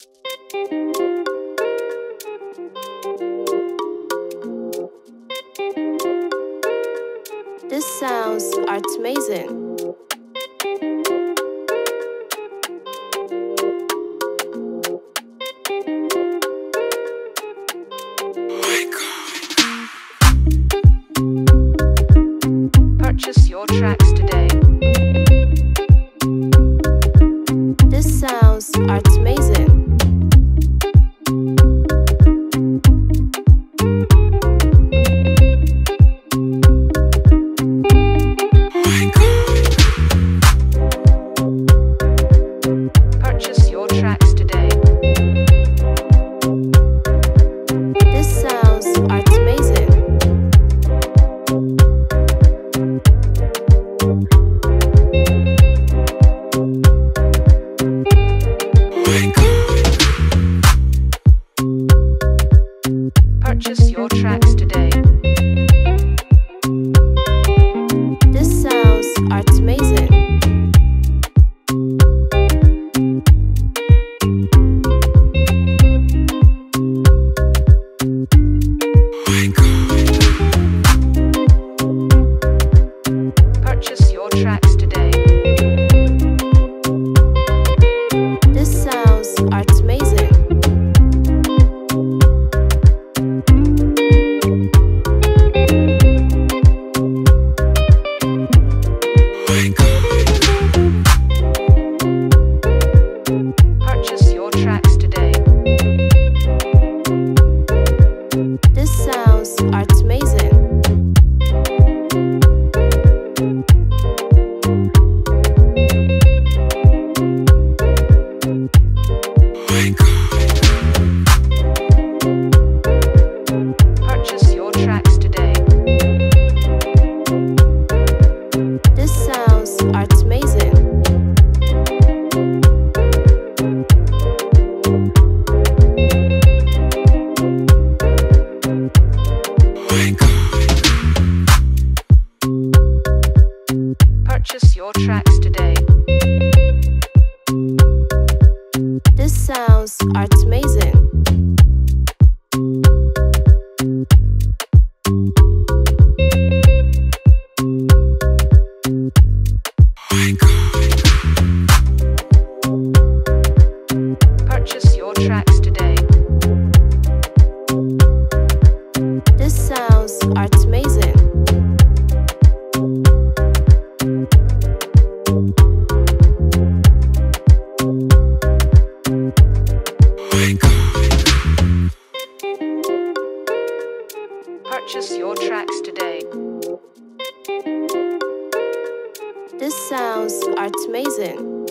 This sounds art amazing. Purchase your tracks today. This sounds art amazing. Purchase your tracks today. This sounds art amazing. Purchase your tracks today. This sounds art amazing. Purchase your tracks today. This sounds art amazing. Purchase your tracks today. This sounds art amazing. Purchase your tracks today. This sounds art amazing. Purchase your tracks today. This sounds art amazing. Purchase your tracks today. This sounds art amazing. Purchase your tracks today. This sounds art amazing.